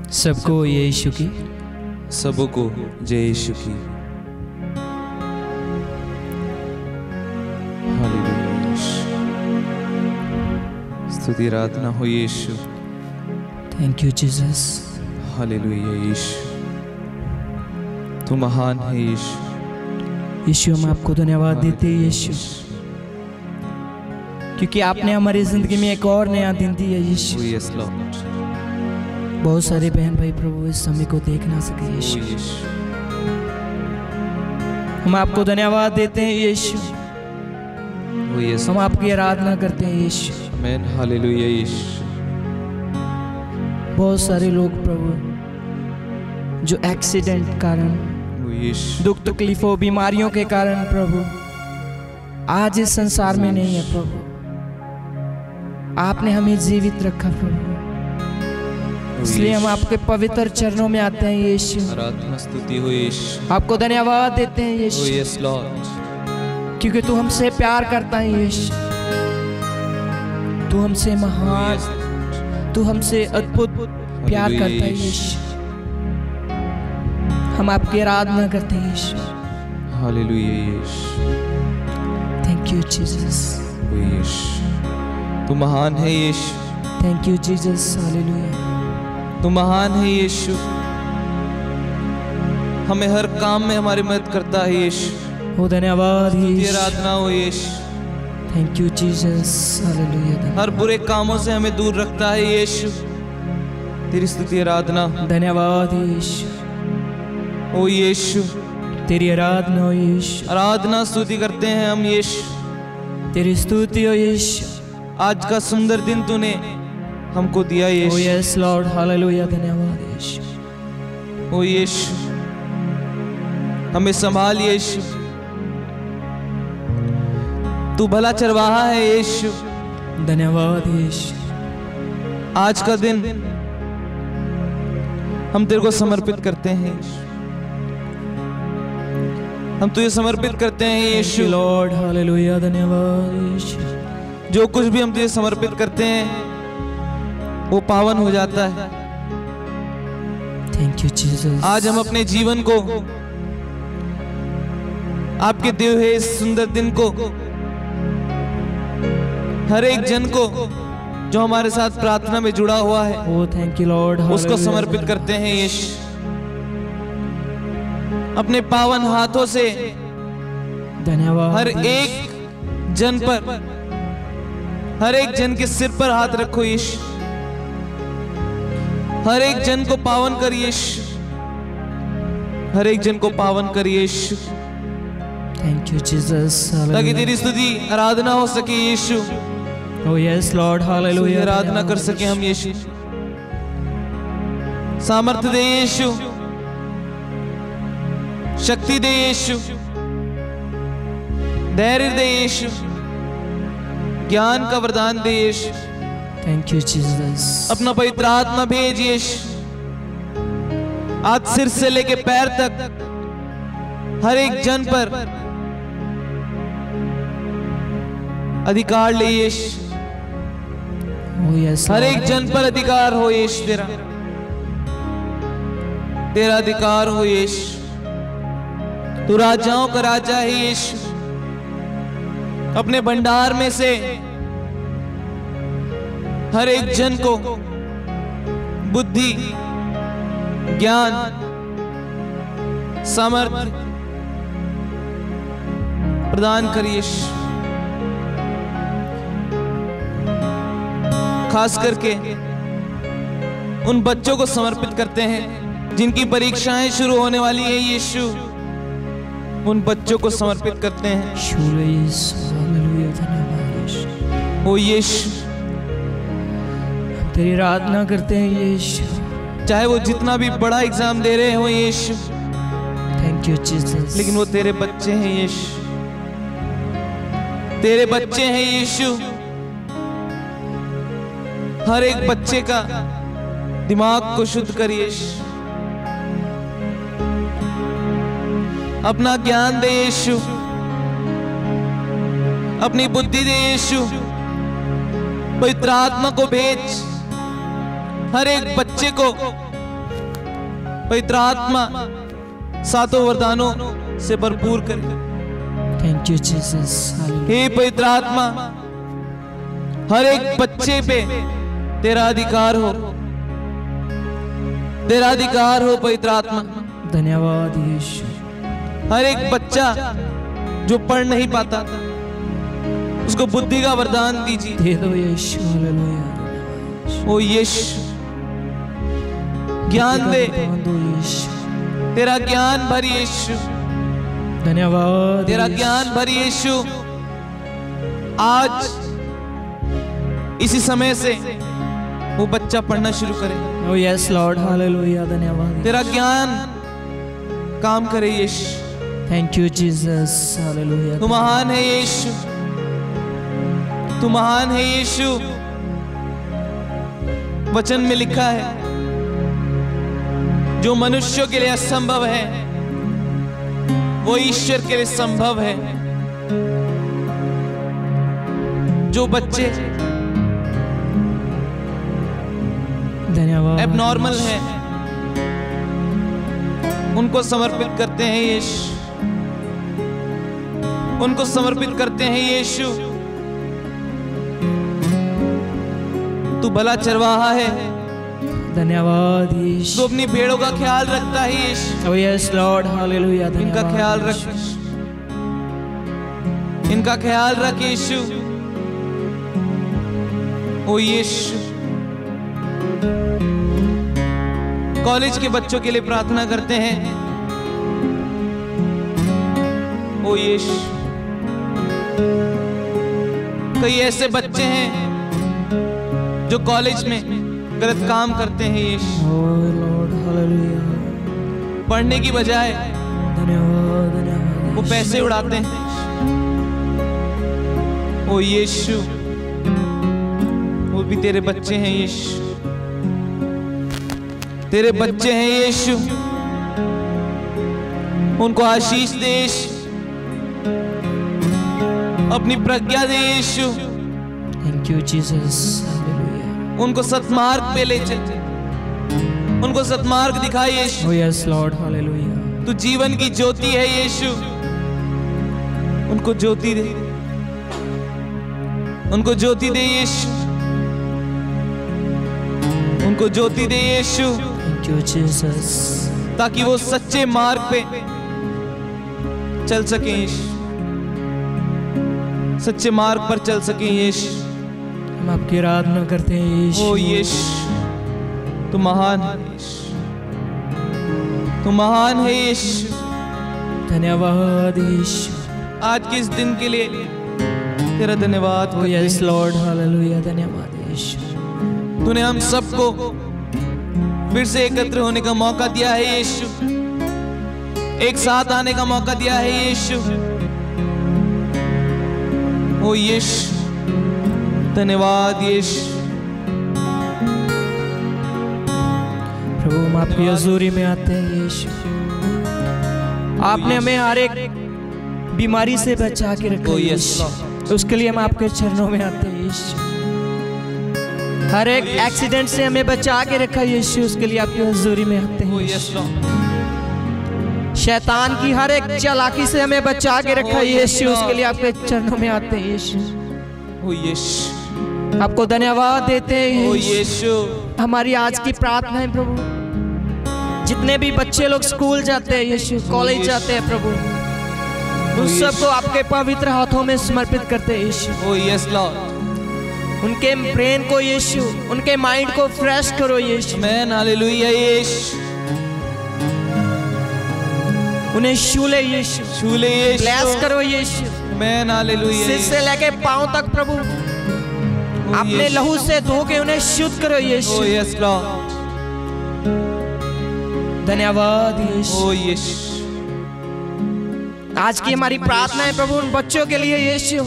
सबको यीशु की, सबको जय यीशु की। हालेलुया। स्तुति आराधना हो यीशु। Thank you Jesus. हालेलुया यीशु, तू महान है यीशु। यीशु हम आपको धन्यवाद देते हैं यीशु, क्योंकि आपने हमारी जिंदगी में एक और नया दिन दिया यीशु। Oh yes Lord। बहुत सारे बहन भाई प्रभु इस समय को देख ना सके Oh यीशु। यीशु। हम आपको धन्यवाद देते हैं यीशु। Oh yes। हम आपकी आराधना करते हैं यीशु। आमीन। हालेलुया यीशु। बहुत सारे लोग प्रभु जो एक्सीडेंट कारण, Oh यीशु। दुख तकलीफों बीमारियों के कारण प्रभु आज इस संसार में नहीं है प्रभु। आपने हमें जीवित रखा प्रभु, इसलिए हम आपके पवित्र चरणों में आते हैं यीशु। आराधना स्तुति हो यीशु। आपको धन्यवाद देते हैं Oh यीशु, yes Lord। क्योंकि तू हमसे प्यार करता है यीशु। तू हमसे Oh महान, yes Lord। तू हमसे अद्भुत प्यार करता है यीशु। हम आपकी आराधना करते हैं यीशु। हालेलुया यीशु। Thank you Jesus. Oh यीशु, तू महान है यीशु। Thank you Jesus. हालेलुया। तू महान है यीशु। हमें हर काम में हमारी मदद करता है यीशु। ओ धन्यवाद तेरी यीशु। आराधना हो यीशु। Thank you Jesus. हालेलुया। हर बुरे कामों से हमें दूर रखता है यीशु। तेरी स्तुति आराधना धन्यवाद यीशु। ओ यीशु। तेरी आराधना हो यीशु। आराधना स्तुति करते हैं हम यीशु। तेरी स्तुति हो यीशु। आज का सुंदर दिन तूने हमको दिया ओ यीशु। Yes Lord. हालेलुया। धन्यवाद यीशु। ओ यीशु, हमें संभाल यीशु। तू भला चरवाहा है यीशु। धन्यवाद यीशु। आज का दिन हम तेरे को समर्पित करते हैं यीशु। हम तुझे समर्पित करते हैं यीशु। लॉर्ड। हालेलुया। धन्यवाद यीशु। जो कुछ भी हम तुझे समर्पित करते हैं वो पावन हो जाता है। Thank you Jesus. आज हम अपने जीवन को, आपके दिए हुए इस सुंदर दिन को, हर एक जन को जो हमारे साथ प्रार्थना में जुड़ा हुआ है, ओ थैंक यू लॉर्ड। उसको समर्पित करते हैं यीशु। अपने पावन हाथों से धन्यवाद। हर एक जन पर, हर एक जन के सिर पर हाथ रखो यीशु। हर एक जन को पावन कर यीशु। हर एक जन को पावन कर यीशु, थैंक यू जीसस। ताकि तेरी स्तुति आराधना हो सके यीशु। Oh yes Lord. हालेलुया। आराधना कर सके हम यीशु। सामर्थ्य दे यीशु, शक्ति दे यीशु, धैर्य दे यीशु, ज्ञान का वरदान दे यीशु। Thank you Jesus. अपना पवित्र आत्मा भेज यीशु। आज सिर से लेके पैर तक हर एक जन पर अधिकार ले यीशु। Oh yes. हर एक जन पर अधिकार हो यीशु। तेरा अधिकार हो यीशु। तू राजाओं का राजा है यीशु। अपने भंडार में से हर एक जन को बुद्धि, ज्ञान, सामर्थ्य प्रदान कर यीशु। खास करके उन बच्चों को समर्पित करते हैं जिनकी परीक्षाएं शुरू होने वाली है यीशु। उन बच्चों को समर्पित करते हैं। हालेलुया। धन्यवाद यीशु। ओ यीशु, तेरी आराधना करते हैं यीशु। चाहे वो जितना भी बड़ा एग्जाम दे रहे हो यीशु, थैंक यू जीसस। लेकिन वो तेरे बच्चे हैं यीशु। तेरे बच्चे हैं यीशु। हर एक बच्चे का दिमाग को शुद्ध कर यीशु। अपना ज्ञान दे यीशु। अपनी बुद्धि दे यीशु। पवित्र आत्मा को भेज। हर एक बच्चे को पवित्र आत्मा सातों वरदानों से भरपूर करे। Thank you Jesus. हे पवित्र आत्मा, हर एक बच्चे पे तेरा अधिकार हो, तेरा अधिकार हो पवित्र आत्मा। धन्यवाद यीशु। हर एक बच्चा जो पढ़ नहीं पाता उसको बुद्धि का वरदान दीजिए। दे दो यीशु। हालेलुया। ओ यीशु, ज्ञान दे, दो यीशु। तेरा ज्ञान भर यीशु, धन्यवाद। तेरा ज्ञान भर यीशु। आज इसी समय से वो बच्चा पढ़ना शुरू करे। Oh yes Lord. हालेलुया। धन्यवाद। तेरा ज्ञान काम करे यीशु। Thank you Jesus. हालेलुया। तू महान है यीशु, तू महान है यीशु। वचन में लिखा है, जो मनुष्यों के लिए असंभव है वो ईश्वर के लिए संभव है। जो बच्चे धन्यवाद एबनॉर्मल हैं उनको समर्पित करते हैं यीशु, उनको समर्पित करते हैं यीशु। तू भला चरवाहा है, धन्यवाद यीशु। तू अपनी भेड़ों का ख्याल रखता है यीशु। Oh yes Lord. हालेलुया। इनका ख्याल रख, इनका ख्याल रख यीशु। ओ यीशु, कॉलेज के बच्चों के लिए प्रार्थना करते हैं। ओ यीशु, कई ऐसे बच्चे हैं जो कॉलेज में गलत काम करते हैं यीशु। ओ लॉर्ड। हालेलुया। पढ़ने की बजाय धन्यवाद। धन्यवाद। वो पैसे उड़ाते हैं। ओ यीशु, वो भी तेरे बच्चे हैं यीशु, तेरे बच्चे हैं यीशु। उनको आशीष दे यीशु, अपनी प्रज्ञा दे यीशु। Thank you Jesus. हालेलुया। उनको सत्मार्ग पे ले चल, उनको सत्मार्ग दिखाए यीशु। Oh yes Lord. हालेलुया। तू जीवन की ज्योति है यीशु, उनको ज्योति दे, उनको ज्योति दे यीशु, उनको ज्योति दे यीशु। Thank you Jesus. ताकि वो सच्चे मार्ग पे चल सके यीशु, सच्चे मार्ग पर चल सके यीशु। हम आपकी आराधना करते हैं यीशु। ओ यीशु, तू महान है यीशु, तू महान है यीशु। धन्यवाद यीशु। आज के इस दिन के लिए तेरा धन्यवाद। Oh yes Lord. हालेलुया। धन्यवाद यीशु। तूने हम सबको फिर से एकत्र होने का मौका दिया है यीशु, एक साथ आने का मौका दिया है यीशु। ओ यीशु, धन्यवाद यीशु। प्रभु हम आपकी हजूरी में आते हैं यीशु। आपने हमें हर एक बीमारी से बचा के रखा है यीशु, उसके लिए हम आपके चरणों में आते हैं यीशु। हर एक एक्सीडेंट से हमें बचा के रखा यीशु, उसके लिए आपकी हजूरी में आते हैं यीशु। शैतान की हर एक चालाकी से हमें बचा के रखा यीशु, उसके लिए आपके चरणों में आते हैं यीशु। ओ यीशु, आपको धन्यवाद देते हैं ओ यीशु। हमारी आज की प्रार्थना है प्रभु, जितने भी बच्चे लोग स्कूल जाते हैं यीशु, कॉलेज जाते हैं प्रभु, उन सबको आपके पवित्र हाथों में समर्पित करते हैं यीशु। Oh yes lord. उनके ब्रेन को यीशु, उनके माइंड को फ्रेश करो यीशु। आमेन। हालेलुया यीशु। उन्हें छूले यीशु, छूले यीशु, ब्लेस करो यीशु। आमेन। हालेलुया। सिर से लेके पांव तक प्रभु अपने लहू से धो के उन्हें शुद्ध करो यीशु। Oh yes lord. धन्यवाद यीशु। ओ यीशु। आज की हमारी प्रार्थना है प्रभु उन बच्चों के लिए यीशु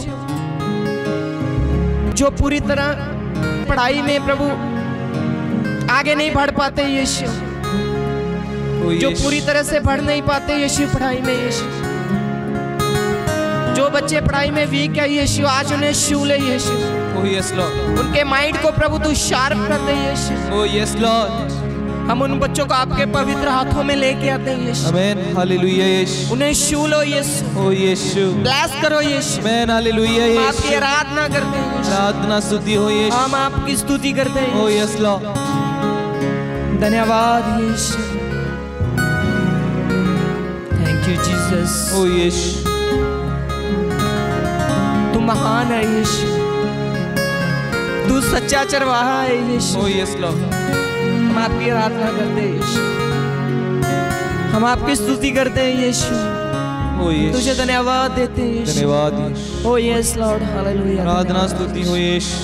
जो पूरी तरह पढ़ाई में प्रभु आगे नहीं बढ़ पाते यीशु, जो पूरी तरह से बढ़ नहीं पाते यीशु पढ़ाई में यीशु। जो बच्चे पढ़ाई में वीक है यीशु, आज उन्हें छू ले यीशु। Oh yes lord. उनके माइंड को प्रभु तू शार्प कर दे यीशु। Oh yes Lord. हम उन बच्चों को आपके पवित्र हाथों में लेके आते हैं यीशु। आमेन, हालेलुया यीशु। उन्हें छू लो यीशु, ओ यीशु, ब्लेस करो यीशु। आमेन, हालेलुया हम यीशु। आपकी आराधना करते हैं यीशु। आराधना स्तुति हो यीशु। हम आपकी स्तुति करते हैं ओ यीशु। यस लॉर्ड, धन्यवाद यीशु। Thank you Jesus. ओ यीशु, तू महान है यीशु, तू सच्चा चरवाहा है यीशु। ओ यस लॉर्ड, हम आपकी आराधना करते हैं यीशु, हम आपकी स्तुति करते हैं यीशु। ओ यीशु, तुझे धन्यवाद देते हैं यीशु। धन्यवाद यीशु। ओ यस लॉर्ड, हालेलुया। आराधना स्तुति हो यीशु।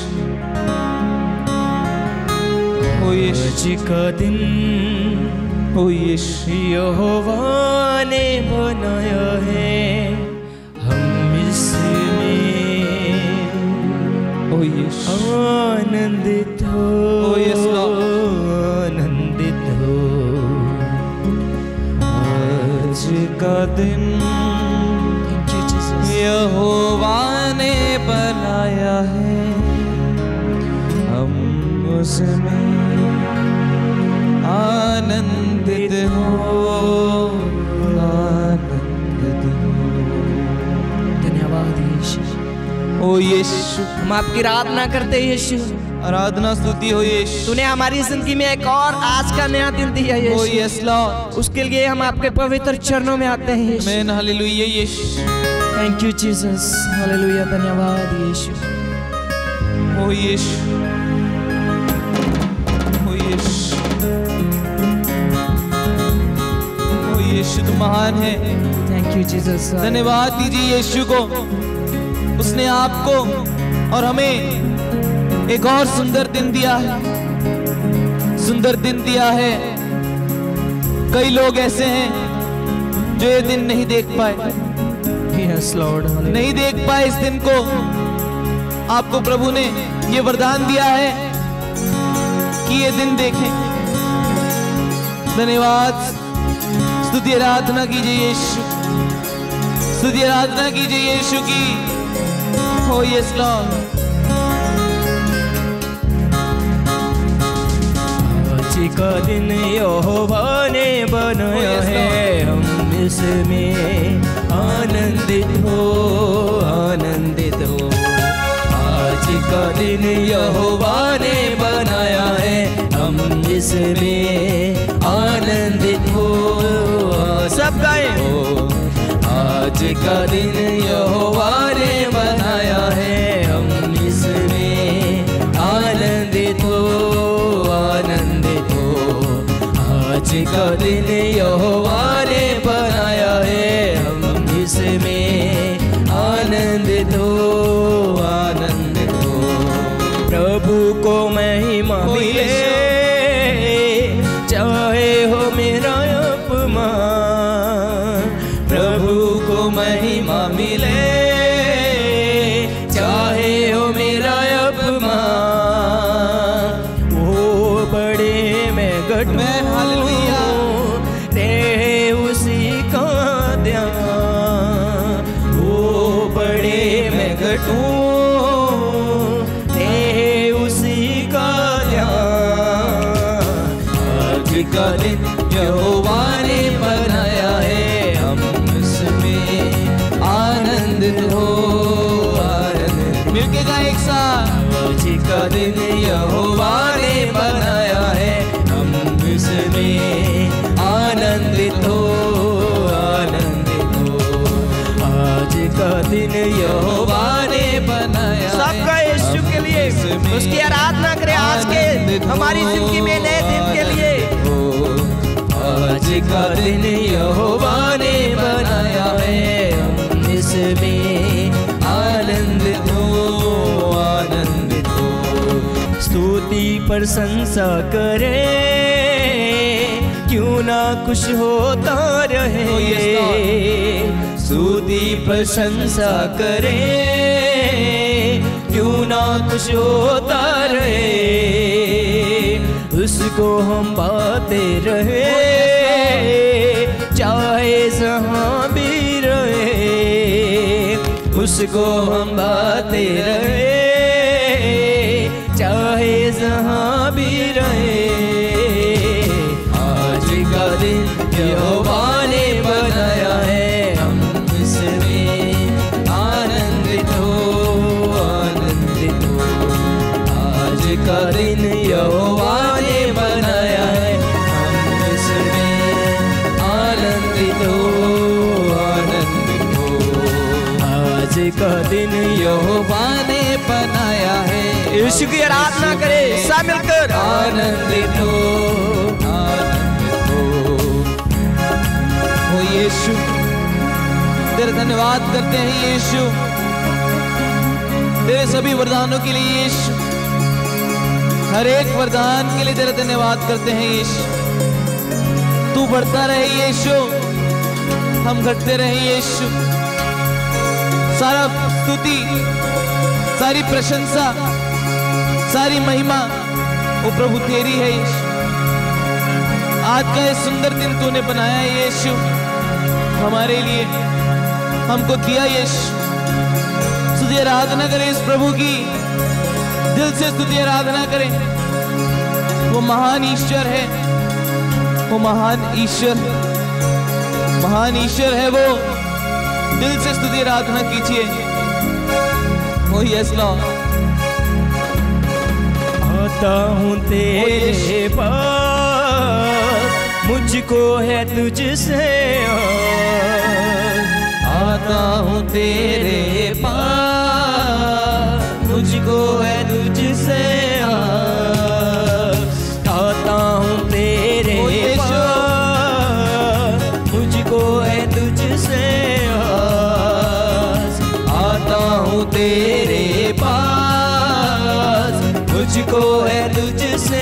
ओ यीशु, आज का दिन ओ यीशु, यहोवा ने बनाया है, हम इसमें ओ यीशु, आनंदित हो। ओ यस लॉर्ड, आनंदित हो। आज का दिन Thank you, Jesus. यहोवा ने बनाया है, हम उसमें आनंदित हो, आनंदित हो। धन्यवाद यीशु। ओ यीशु, हम आपकी आराधना करते हैं यीशु। आराधना स्तुति हो यीशु। तूने हमारी जिंदगी में एक और आज का नया दिन दिया ओ यीशु। यस लॉर्ड, उसके लिए हम आपके पवित्र चरणों में आते हैं यीशु। आमेन, हालेलुया यीशु। थैंक यू जीसस, हालेलुया। धन्यवाद यीशु। ओ यीशु, ओ यीशु, ओ यीशु, तू महान है। Thank you Jesus. धन्यवाद दीजिए यीशु को, उसने आपको और हमें एक और सुंदर दिन दिया है, सुंदर दिन दिया है। कई लोग ऐसे हैं जो ये दिन नहीं देख पाए, यस लॉर्ड, नहीं देख पाए इस दिन को। आपको प्रभु ने ये वरदान दिया है कि ये दिन देखें। धन्यवाद, स्तुति आराधना कीजिए यीशु, स्तुति आराधना कीजिए यीशु की। हो यस लॉर्ड, आज का दिन यहोवा ने बनाया है, हम इसमें आनंदित हो, आनंदित हो। आज का दिन यहोवा ने बनाया है, हम इसमें आनंदित हो। सब गाए हो। आज का दिन यहोवा ने बनाया है, हम इसमें आनंदित हो, आनंदित हो। आज का दिन यहोवा ने बनाया है, हम इसमें आनंदित हो, आनंदित हो। प्रभु को महिमा मिले, चाहे हो मेरा अपमान। प्रभु को महिमा मिले, चाहे हो मेरा अपमान। वो बड़े मैं घट में, हालेलुया, दे उसी का ध्यान। वो बड़े मैं घटूं, दे उसी का ध्यान। आज का दिन यहोवा ने बनाया है, हम इसमें आनंदित हो, आनंदित। मिलके गाएं एक साथ। आज का दिन यहोवा ने बनाया है, हम इसमें आनंदित हो, आनंदित हो। आज का दिन यहोवा ने बनाया, सबका यीशु के लिए उसकी आराधना करें। आज के हमारी जिंदगी में नए दिन के लिए। आज का दिन यहोवा ने बनाया है, हम इसमें आनंदित हो, आनंदित हो। स्तुति प्रशंसा करें, क्यों ना खुश होता रहे। स्तुति प्रशंसा करें, क्यों ना खुश होता रहे। उसको हम पाते रहे, चाहे जहाँ भी रहे। उसको हम पाते रहे, चाहे जहाँ भी रहे। का दिन यहोवा ने बनाया है, हम इसमें आनंदित हो, आनंदित हो। आज का दिन यहोवा ने बनाया है, यीशु की आराधना करें सब मिलकर। आनंदित हो, आनंदित हो यीशु, तेरे धन्यवाद करते हैं यीशु, तेरे सभी वरदानों के लिए यीशु, हर एक वरदान के लिए तेरा धन्यवाद करते हैं यीशु। तू बढ़ता रहे यीशु, हम घटते रहे यीशु। सारा स्तुति, सारी प्रशंसा, सारी महिमा वो प्रभु तेरी है यीशु। आज का ये सुंदर दिन तूने बनाया है यीशु हमारे लिए, हमको दिया यीशु। स्तुति आराधना करें इस प्रभु की, दिल से स्तुति आराधना करें। वो महान ईश्वर है, वो महान ईश्वर, महान ईश्वर है वो। दिल से स्तुति आराधना कीजिए। ओ यस लॉर्ड, आता हूँ तेरे पास, मुझको है तुझसे, आता हूँ तेरे पास, मुझको है तुझसे, आता हूँ तेरे पास, मुझको है तुझसे, आता हूँ तेरे पास, मुझको है तुझसे,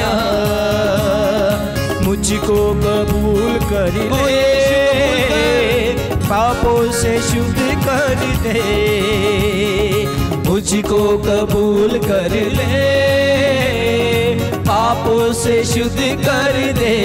मुझको कबूल कर ले, पापों से शुद्ध कर दे, मुझको कबूल कर ले, पापों से शुद्ध कर दे।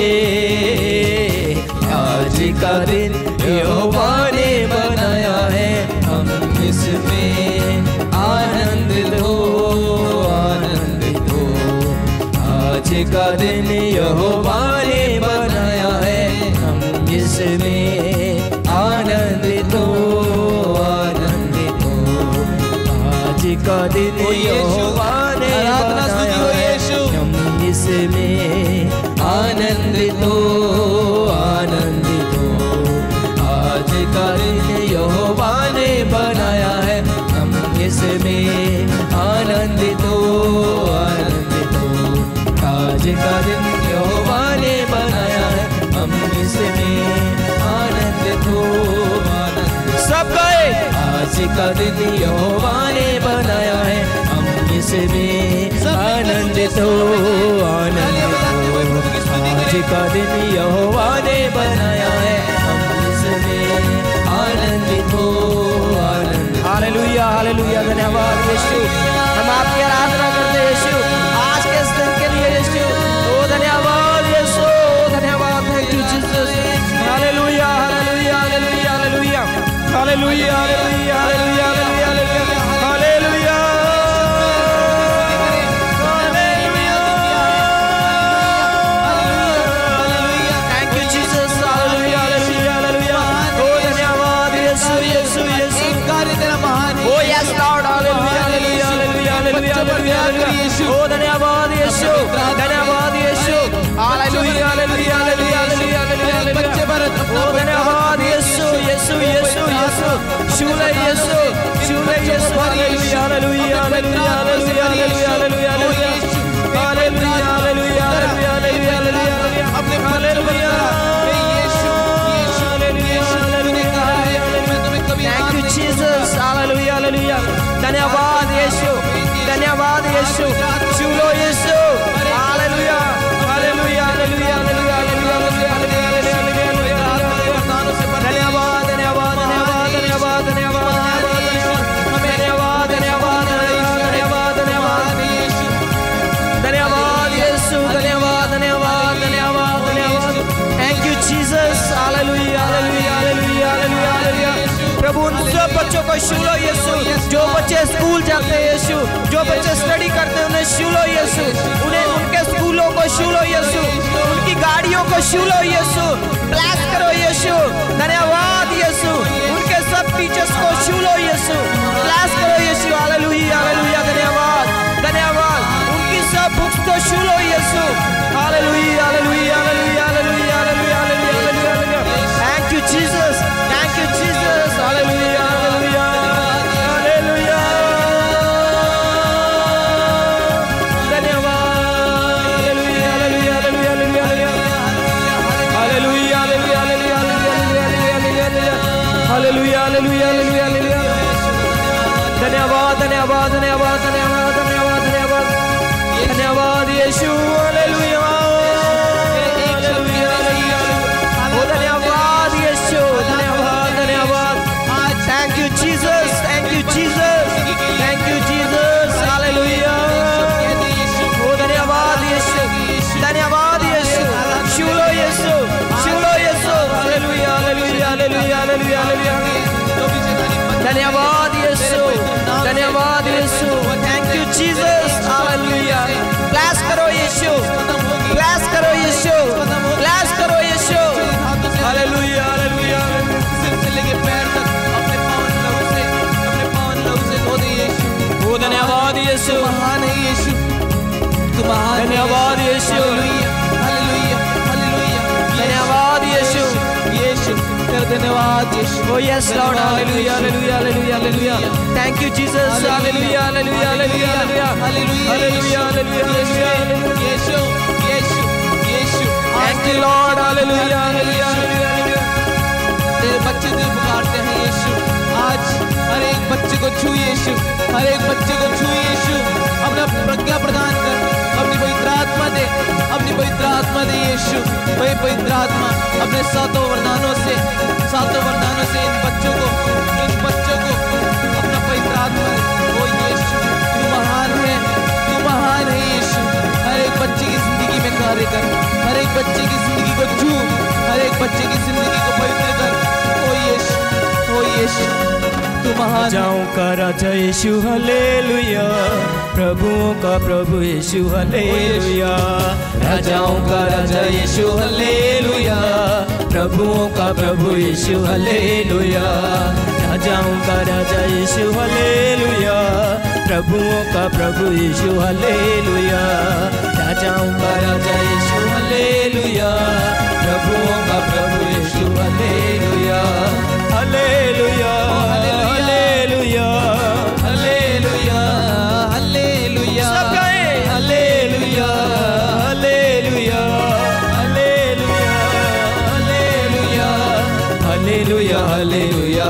आज का दिन यहोवा ने बनाया है, हम इसमें आनंदित हो, आनंदित हो। आज का दिन यहोवा ने बनाया है, हम इसमें आनंदित हो, आनंदित हो। आज का दिन यहोवा ने बनाया है, हम इसमें आनंदित हो, आनंदित हो। आज का दिन यहोवा ने बनाया है, हम इसमें आनंदित हो, आनंदित हो। आज का दिन यहोवा ने बनाया है, हम इसमें आनंदित हो, आनंदित। सब गए। आज का दिन यहोवा ने बनाया है, हम इसमें आनंदित हो, आनंदित हो। आज का दिन यहोवा ने बनाया है, हम इसमें आनंदित हो, आनंदित। हालेलुया, हालेलुया, धन्यवाद यीशु। हम आपकी आराधना करते हैं यीशु, आज के इस दिन के लिए यीशु। ओ धन्यवाद यीशु, धन्यवाद, थैंक यू जीसस। हालेलुया, हालेलुया, हालेलुया, हालेलुया, हालेलुया, हालेलुया, हालेलुया, हालेलुया, हालेलुया। Thank you Jesus. हालेलुया, हालेलुया, हालेलुया। ओ धन्यवाद यीशु, यीशु, यीशु। कार्य तेरा महान है। ओ यस लॉर्ड, हालेलुया, हालेलुया, हालेलुया, हालेलुया, हालेलुया। ओ धन्यवाद यीशु, धन्यवाद यीशु। हालेलुया, हालेलुया, हालेलुया, हालेलुया। बच्चे भारत, ओ धन्यवाद यीशु, यीशु, यीशु, यीशु। शूले यीशु, शूले यीशु। हालेलुया, हालेलुया, हालेलुया, हालेलुया, हालेलुया, हालेलुया, हालेलुया, हालेलुया, हालेलुया, हालेलुया, हालेलुया। अपने हालेलुया, यीशु, यीशु, हालेलुया, हालेलुया। Thank you Jesus. हालेलुया, हालेलुया। धन्यवाद यीशु, धन्यवाद यीशु। शूलो यीशु। हालेलुया, हालेलुया, हालेलुया, हालेलुया, हालेलुया, हालेलुया, धन्यवाद, धन्यवाद, धन्यवाद, धन्यवाद, धन्यवाद, धन्यवाद, धन्यवाद, धन्यवाद, धन्यवाद यीशु, धन्यवाद, धन्यवाद, धन्यवाद, धन्यवाद। Thank you Jesus. हालेलुया, हालेलुया, हालेलुया, हालेलुया, हालेलुया। प्रभु उन सब बच्चों को छूलो यीशु, जो बच्चे स्कूल जाते हैं यीशु, जो बच्चे स्टडी करते हैं उन्हें छूलो यीशु, उन्हें उनके स्कूलों को छूलो यीशु, उनकी गाड़ियों को छूलो यीशु, ब्लेस करो यीशु। धन्यवाद यीशु, उनके सब टीचर्स को छूलो यीशु, ब्लेस करो यीशु। हालेलुया, हालेलुया, धन्यवाद, धन्यवाद। उनकी हालेलुया हालेलुया हालेलुया हालेलुया। धन्यवाद धन्यवाद धन्यवाद धन्यवाद धन्यवाद धन्यवाद धन्यवाद यीशु। हालेलुया हालेलुया हालेलुया। ओ धन्यवाद यीशु, धन्यवाद धन्यवाद। Thank you Jesus, thank you Jesus, thank you Jesus. हालेलुया। ओ धन्यवाद यीशु, धन्यवाद यीशु। शुलो यीशु, शुलो यीशु। हालेलुया हालेलुया हालेलुया हालेलुया हालेलुया। धन्यवाद यीशु, धन्यवाद यीशु। Thank you Jesus. हालेलुया। ब्लेस करो यीशु, ब्लेस करो यीशु, ब्लेस करो यीशु। हालेलुया हालेलुया। सिर से लेके पैर तक अपने पावन लहू से धो दे यीशु। ओ धन्यवाद यीशु, महान है यीशु, तू महान है। धन्यवाद यीशु, हालेलुया हालेलुया हालेलुया। धन्यवाद यीशु, यीशु तेरा धन्यवाद यीशु। Oh yes Lord. हालेलुया हालेलुया हालेलुया हालेलुया। Thank you Jesus. हालेलुया हालेलुया हालेलुया हालेलुया हालेलुया हालेलुया हालेलुया हालेलुया। यीशु यीशु यीशु। Thank you Lord. हालेलुया हालेलुया हालेलुया हालेलुया। तेरे बच्चे दिल पुकारते हैं यीशु। आज हर एक बच्चे को छू यीशु, हर एक बच्चे को छू यीशु। अपना प्रज्ञा प्रदान कर, अपनी पवित्र आत्मा दे, अपनी पवित्र आत्मा दे यीशु। वही पवित्र आत्मा अपने सातों वरदानों से इन बच्चों को अपना पवित्र आत्मा दे। ओ यीशु तू महान है यीशु। हर एक बच्चे की जिंदगी में कार्य कर, हर एक बच्चे की जिंदगी को छू, हर एक बच्चे की जिंदगी को पवित्र कर। ओ यीशु तू महान। राजाओं का राजा यीशु हालेलुया, प्रभुओं का प्रभु यीशु हालेलुया। राजाओं का राजा यीशु हालेलुया, प्रभुओं का प्रभु यीशु हालेलुया। राजाओं का राजा यीशु हालेलुया, प्रभुओं का प्रभु यीशु हालेलुया। राजाओं का राजा यीशु हालेलुया, प्रभुओं का प्रभु यीशु हालेलुया। हालेलुया हालेलुया हालेलुया हालेलुया। सब गाएं हालेलुया हालेलुया हालेलुया हालेलुया हालेलुया हालेलुया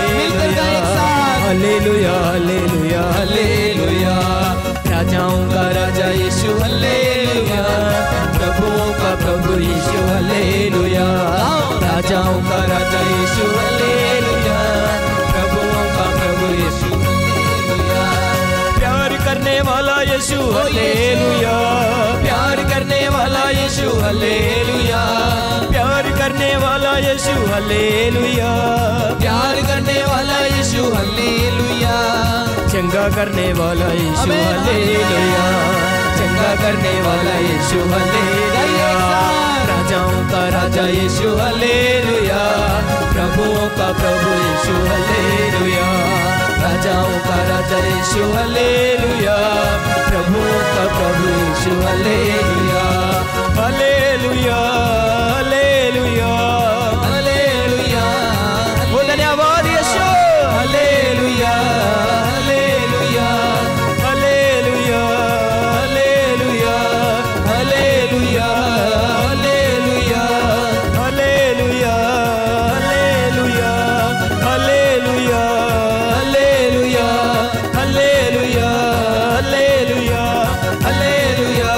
हालेलुया हालेलुया हालेलुया। राजाओं का राजा यीशु हालेलुया, प्रभुओं का प्रभु यीशु हालेलुया। राजाओं का राजा यीशु हालेलुया, प्रभुओं का प्रभु यीशु हालेलुया। प्यार करने वाला यीशु हालेलुया, प्यार करने वाला यीशु हालेलुया, प्यार करने वाला यीशु हालेलुया, प्यार करने वाला यीशु हालेलुया। चंगा करने वाला यीशु हालेलुया, चंगा करने वाला यीशु हालेलुया। राजाओं का राजा यीशु हालेलुया, प्रभुओं का प्रभु यीशु हालेलुया। राजाओं का राजा यीशु हालेलुया, प्रभुओं का प्रभु यीशु हालेलुया। हालेलुया हालेलुया हालेलुया। वो धन्यवाद यीशु। हालेलुया हालेलुया हालेलुया हालेलुया हालेलुया हालेलुया हालेलुया हालेलुया हालेलुया हालेलुया हालेलुया हालेलुया हालेलुया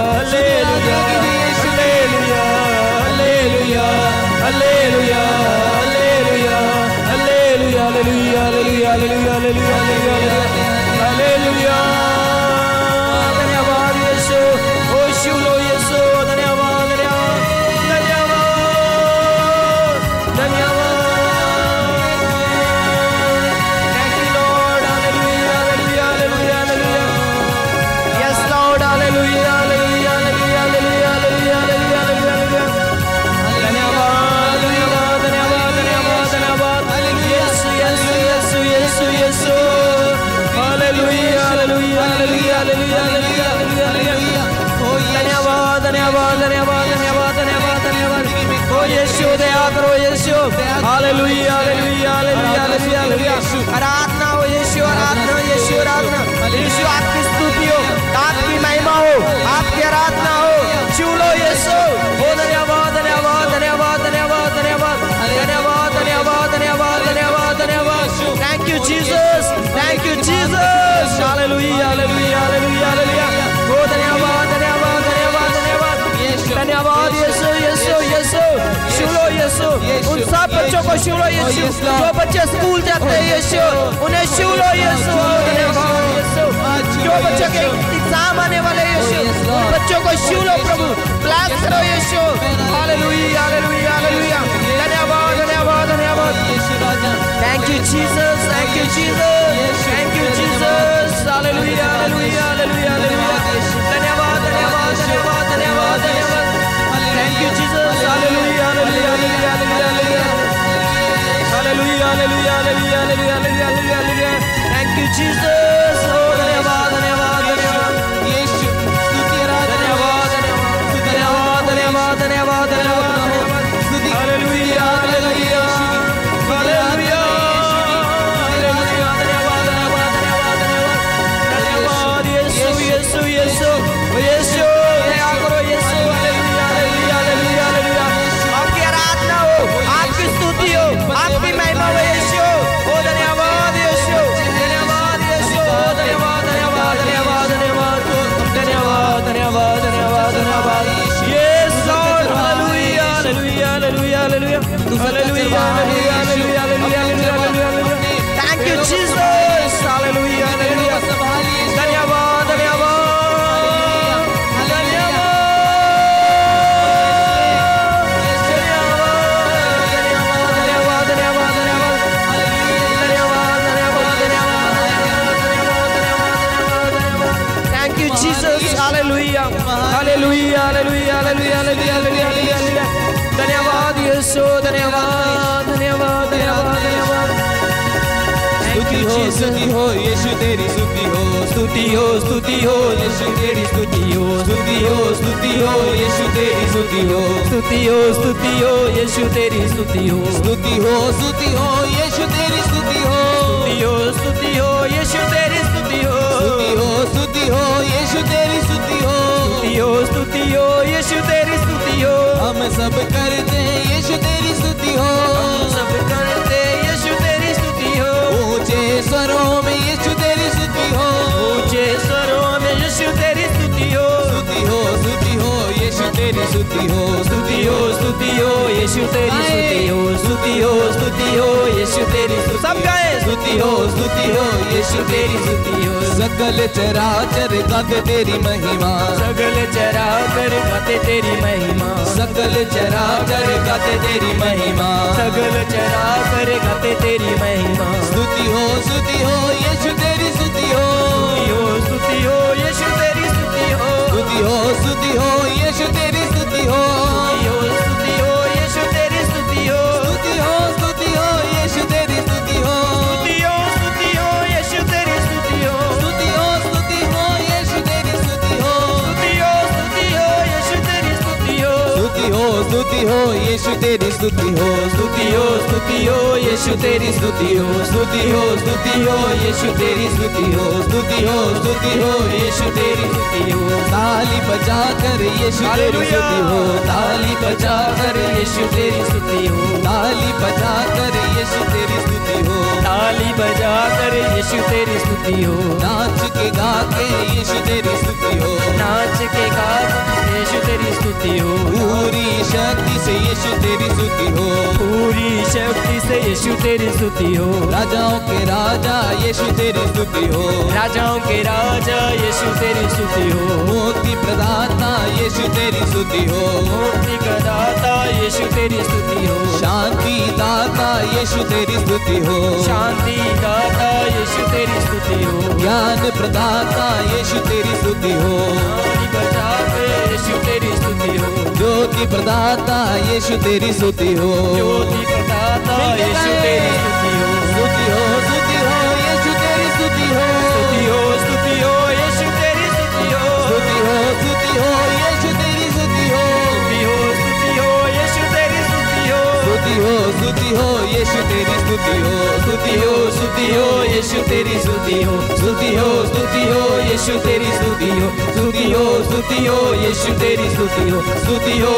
हालेलुया। धन्यवाद यीशु। ओ शुलो यीशु। धन्यवाद धन्यवाद धन्यवाद धन्यवाद। Thank you Lord. हालेलुया हालेलुया हालेलुया हालेलुया। Yes Lord. हालेलुया हालेलुया हालेलुया हालेलुया हालेलुया हालेलुया। धन्यवाद धन्यवाद धन्यवाद धन्यवाद धन्यवाद। यीशु यीशु यीशु यीशु यीशु। हालेलुया हालेलुया हालेलुया हालेलुया हालेलुया हालेलुया। धन्यवाद धन्यवाद धन्यवाद धन्यवाद धन्यवाद धन्यवाद। ओ यीशु दया करो यीशु। हालेलुया हालेलुया हालेलुया हालेलुया। आराधना हो यीशु, आराधना हो यीशु, आराधना। यीशु आपकी स्तुति हो, आपकी महिमा हो, आपकी आराधना हो। चूलो यीशु। ओ धन्यवाद धन्यवाद धन्यवाद धन्यवाद धन्यवाद धन्यवाद धन्यवाद धन्यवाद धन्यवाद। जो बच्चे स्कूल जाते हैं यीशु उन्हें छू लो यीशु। धन्यवाद यीशु। जो बच्चों के एग्जाम आने वाले यीशु उन बच्चों को छू लो प्रभु, ब्लेस करो यीशु। हालेलुया हालेलुया हालेलुया। धन्यवाद धन्यवाद धन्यवाद। Thank you Jesus, thank you Jesus, thank you Jesus. हालेलुया हालेलुया हालेलुया हालेलुया। धन्यवाद धन्यवाद धन्यवाद धन्यवाद धन्यवाद। Thank you Jesus. हालेलुया हालेलुया हालेलुया हालेलुया हालेलुया हालेलुया हालेलुया हालेलुया हालेलुया। Thank you Jesus. ओ धन्यवाद धन्यवाद धन्यवाद यीशु स्तुति धन्यवाद धन्यवाद धन्यवाद धन्यवाद धन्यवाद। हालेलुया हालेलुया हालेलुया हालेलुया। धन्यवाद धन्यवाद धन्यवाद धन्यवाद। यीशु यीशु यीशु यीशु दया करो यीशु। हालेलुया हालेलुया हालेलुया हालेलुया। आपकी आराधना हो, आपकी स्तुति हो, आपकी महिमा हो यीशु। ओ धन्यवाद यीशु, धन्यवाद यीशु, धन्यवाद धन्यवाद धन्यवाद धन्यवाद धन्यवाद धन्यवाद धन्यवाद धन्यवाद। Yes Lord. हालेलुया हालेलुया हालेलुया हालेलुया हालेलुया हालेलुया हालेलुया हालेलुया। Thank you Jesus. हालेलुया हालेलुया। धन्यवाद धन्यवाद हालेलुया हालेलुया हालेलुया हालेलुया हालेलुया हालेलुया। धन्यवाद यीशु, धन्यवाद धन्यवाद धन्यवाद धन्यवाद। स्तुति हो स्तुति हो यीशु तेरी स्तुति हो, स्तुति हो स्तुति हो यीशु तेरी स्तुति हो, स्तुति हो स्तुति हो यीशु तेरी स्तुति हो, स्तुति हो स्तुति हो यीशु तेरी स्तुति हो, स्तुति हो स्तुति हो यीशु तेरी स्तुति हो, स्तुति हो यीशु तेरी स्तुति हो, स्तुति हो यीशु तेरी स्तुति हो, स्तुति हो यीशु तेरी स्तुति हो। हम सब करते यीशु तेरी स्तुति हो, हम सब करते यीशु तेरी स्तुति हो। ऊंचे स्वरों में यीशु तेरी स्तुति हो, ऊंचे स्वरों में यीशु तेरी स्तुति हो, स्तुति हो यीशु तेरी स्तुति हो, स्तुति हो यीशु तेरी स्तुति हो, स्तुति हो यीशु तेरी स्तुति। सब गाए स्तुति हो यीशु तेरी स्तुति हो। सकल चराचर गाते तेरी महिमा, सकल चराचर गाते तेरी महिमा, सकल चराचर गाते तेरी महिमा, सकल चराचर गाते तेरी महिमा। स्तुति हो यीशु तेरी स्तुति हो, स्तुति हो यीशु तेरी स्तुति हो, स्तुति हो यीशु तेरी स्तुति हो, स्तुति हो यीशु तेरी स्तुति हो, स्तुति हो यीशु तेरी स्तुति हो, स्तुति हो यीशु तेरी स्तुति हो, स्तुति हो यीशु तेरी स्तुति हो, स्तुति हो यीशु तेरी स्तुति हो, स्तुति हो यीशु तेरी स्तुति हो, स्तुति हो यीशु तेरी स्तुति हो, स्तुति हो यीशु तेरी स्तुति हो, स्तुति हो यीशु तेरी स्तुति हो। ताली बजा कर यीशु तेरी स्तुति हो, ताली बजा कर यीशु तेरी स्तुति हो, ताली बजा कर यीशु तेरी स्तुति हो, ताली बजा कर यीशु तेरी स्तुति हो। नाच के गा के यीशु तेरी स्तुति हो, नाच के गा यीशु तेरी स्तुति हो। पूरी शक्ति से यीशु तेरी स्तुति हो, पूरी शक्ति से यीशु तेरी स्तुति हो। राजाओं के राजा यीशु तेरी स्तुति हो, राजाओं के राजा यीशु तेरी स्तुति हो। मुक्ति प्रदाता यीशु तेरी स्तुति हो, मुक्ति का दाता यीशु तेरी स्तुति हो। शांति दाता यीशु तेरी स्तुति हो, शांति दाता यीशु तेरी स्तुति हो। ज्ञान प्रदाता यीशु तेरी स्तुति हो, ज्ञानी बचावे यीशु तेरी स्तुति हो। ज्योति प्रदाता यीशु तेरी स्तुति हो, ज्योति प्रदाता यीशु तेरी स्तुति हो। स्तुति हो यीशु तेरी स्तुति हो, स्तुति हो यीशु तेरी स्तुति हो। स्तुति हो यीशु तेरी स्तुति हो, स्तुति हो यीशु तेरी स्तुति हो। स्तुति हो यीशु तेरी स्तुति हो, स्तुति हो यीशु तेरी स्तुति हो। स्तुति हो यीशु तेरी स्तुति हो। स्तुति हो यीशु तेरी स्तुति हो। स्तुति हो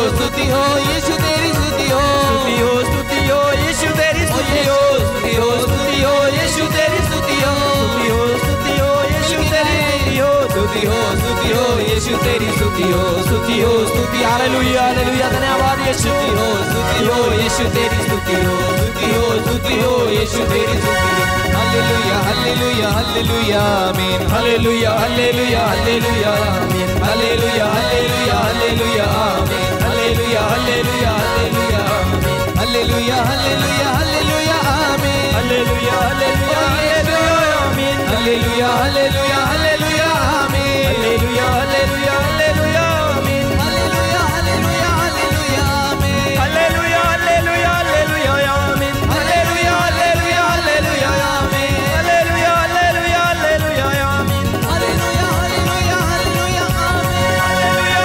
यीशु तेरी स्तुति हो, स्तुति हो यीशु तेरी स्तुति हो। स्तुति हो यीशु तेरी स्तुति हो। स्तुति हो यीशु तेरी स्तुति हो। स्तुति हो यीशु तेरी स्तुति हो स्तुति हालेलुया हालेलुया धन्यवाद यीशु स्तुति हो यीशु तेरी स्तुति हो यीशु तेरी स्तुति हो हालेलुया हालेलुया हालेलुया आमीन हालेलुया हालेलुया हालेलुया आमीन हालेलुया हालेलुया हालेलुया आमीन हालेलुया हालेलुया हालेलुया हालेलुया हालेलुया हालेलुया आमीन हालेलुया हालेलुया हालेलुया आमीन हालेलुया हालेलुया हालेलुया आमीन हालेलुया हालेलुया हालेलुया आमीन हालेलुया हालेलुया हालेलुया आमीन हालेलुया हालेलुया हालेलुया आमीन हालेलुया हालेलुया हालेलुया आमीन हालेलुया हालेलुया हालेलुया आमीन हालेलुया हालेलुया हालेलुया आमीन हालेलुया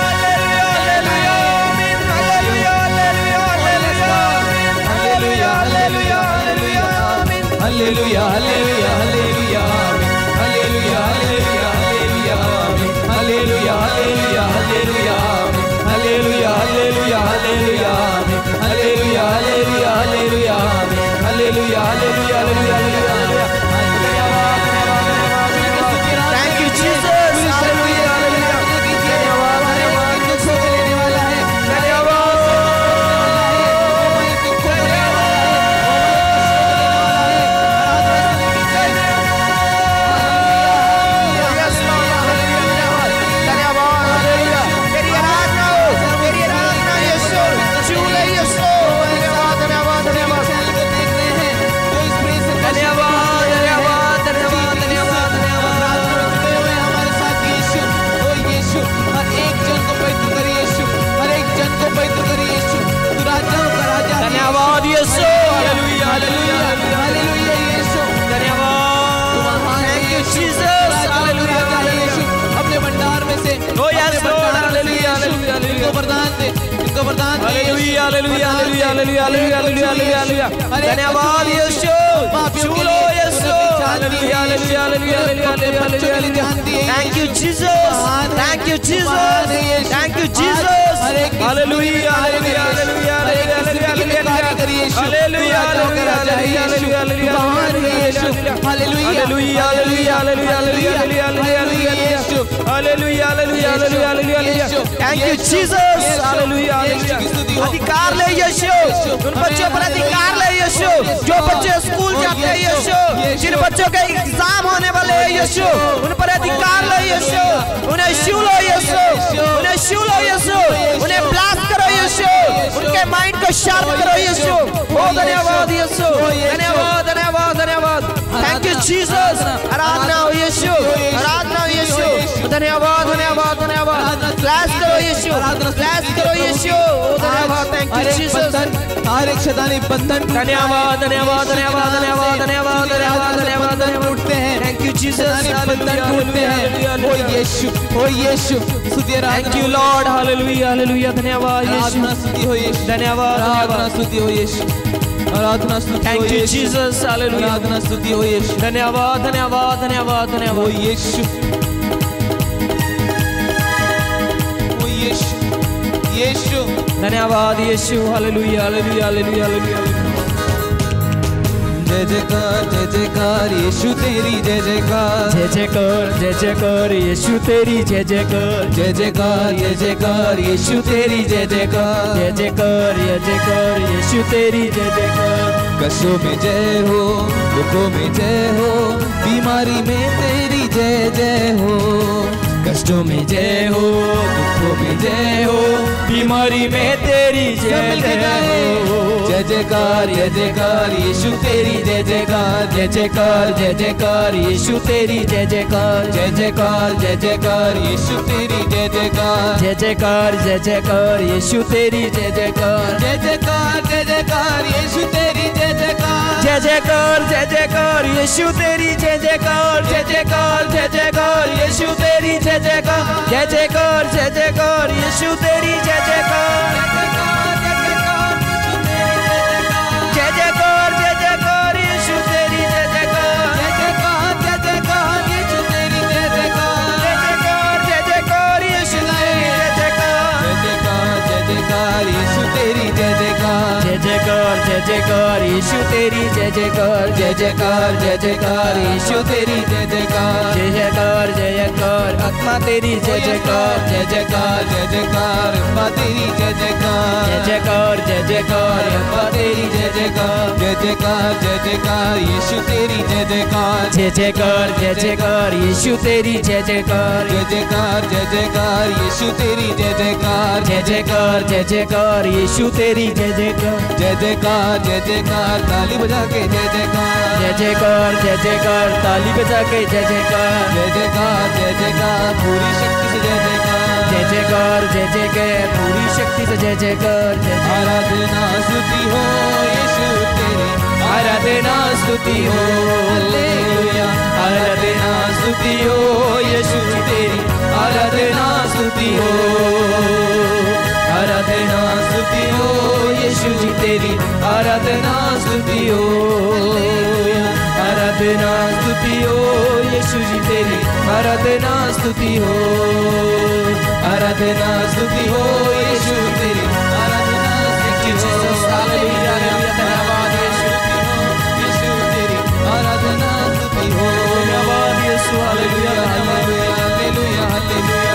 हालेलुया हालेलुया आमीन हालेलुया हालेलुया हालेलुया आमीन हालेलुया हालेलुया हालेलुया आमीन हालेलुया हालेलुया हालेलुया आमीन हालेलुया हालेलुया हालेलुया आमीन हालेलुया हालेलुया हालेलुया आमीन हालेलुया हालेलुया हालेलुया हालेलुया थैंक यू जीसस हालेलुया हालेलुया धन्यवाद धन्यवाद दुखों को लेने वाला है धन्यवाद धन्यवाद यीशु हालेलुया हालेलुया हालेलुया यीशु धन्यवाद थैंक यू जीसस हालेलुया यीशु अपने भंडार में से ओ यस लॉर्ड हालेलुया हालेलुया इनको वरदान दे हालेलुया हालेलुया हालेलुया हालेलुया हालेलुया हालेलुया धन्यवाद यीशु चुलो यीशु हालेलुया हालेलुया हालेलुया हालेलुया thank you Jesus thank you Jesus thank you Jesus हालेलुया हालेलुया हालेलुया हालेलुया हालेलुया थैंक यू जीसस हालेलुया अधिकार ले यीशु उन बच्चों पर अधिकार ले यीशु जो बच्चे स्कूल जाते हैं यीशु जिन बच्चों के एग्जाम होने वाले हैं यीशु उन पर अधिकार ले यीशु उन्हें छू लो यीशु उन्हें छू लो यीशु उन्हें ब्लास्ट करो यीशु उनके माइंड को शार्प करो यीशु ओ धन्यवाद यीशु धन्यवाद धन्यवाद धन्यवाद थैंक यू जीसस आराधना हो यीशु आराधना हो यीशु धन्यवाद धन्यवाद धन्यवाद ब्लास्ट करो यीशु ब्लास्ट करो यीशु ओ धन्यवाद थैंक यू जीसस हर एक शैतानी बंधन धन्यवाद धन्यवाद धन्यवाद धन्यवाद धन्यवाद धन्यवाद धन्यवाद टूटते हैं थैंक यू जीसस बंधन टूटते हैं ओ यीशु स्तुति थैंक यू लॉर्ड हालेलुया हालेलुया धन्यवाद यीशु स्तुति हो यीशु धन्यवाद धन्यवाद स्तुति हो यीशु आराधना स्तुति थैंक यू जीसस हालेलुया आराधना स्तुति हो यीशु धन्यवाद धन्यवाद धन्यवाद धन्यवाद ओ यीशु यीशु धन्यवाद यीशु हालेलुया हालेलुया हालेलुया हालेलुया जय जयकार यीशु तेरी जय जयकार यीशु तेरी जय जयकार यीशु तेरी जय जयकार यीशु तेरी जय जयकार कष्टों में जय हो दुखों में जय हो बीमारी में तेरी जय जय हो कष्टों में जय हो दुखों में जय हो बीमारी में तेरी जय जय हो जय जयकार यीशु तेरी जय जयकार यीशु तेरी जय जयकार यीशु तेरी जय जयकार यीशु तेरी जय जयकार यीशु तेरी जय जयकार यीशु तेरी जय जयकार यीशु तेरी जय जयकार यीशु तेरी जय जयकार जयकार यीशु तेरी जय जयकार जय जयकार जय जयकार यीशु तेरी जय जयकार जय जयकार जय जयकार आत्मा तेरी जय जयकार जय जयकार जय जयकार अम्मा तेरी जय जयकार जय जयकार जय जयकार अम्मा तेरी जय जयकार जय जयकार जय जयकार यीशु तेरी जय जयकार जय जयकार जय जयकार यीशु तेरी जय जयकार जय जयकार जय जयकार यीशु तेरी जय जयकार जय जयकार जय जयकार यीशु तेरी जय जयकार जय जयकार जय जयकार ताली बजा के जय जयकार जय जयकार ताली बजा के जय जयकार जय जयकार पूरी शक्ति से जय जयकार जय जयकार पूरी शक्ति से जय जयकार जय आराधना स्तुति हो यीशु तेरी आराधना स्तुति हो हालेलुया आराधना स्तुति हो यीशु तेरी आराधना स्तुति हो आराधना स्तुति हो यीशु जी तेरी आराधना स्तुति हो आराधना स्तुति हो यीशु जी तेरी आराधना स्तुति हो आराधना स्तुति हो यीशु तेरी आराधना स्तुति हो हालेलुया धन्यवाद यीशु यीशु तेरी आराधना स्तुति हो धन्यवाद यीशु हालेलुया हालेलुया हालेलुया